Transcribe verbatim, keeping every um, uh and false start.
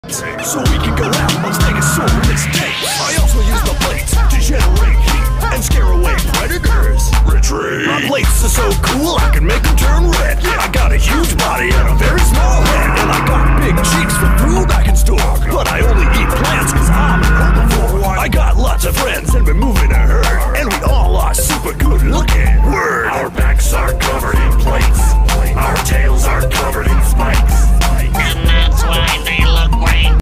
So we can go out on Stegosaurus dates. I also use the plates to generate heat and scare away predators. Retreat. My plates are so cool I can make them turn red. I got a huge body and a very small head, and I got big cheeks for food I can store